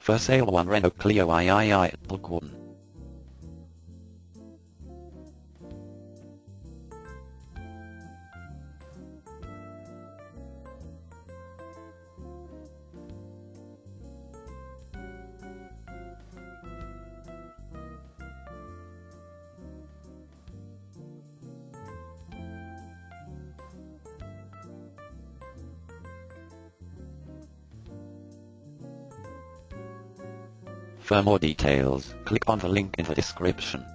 For sale one Renault Clio III Bulk 1. For more details, click on the link in the description.